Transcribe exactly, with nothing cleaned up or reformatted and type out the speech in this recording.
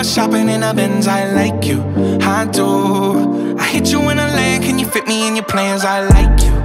shopping in a Benz, I like you, I do. I hit you in a land, can you fit me in your plans? I like you.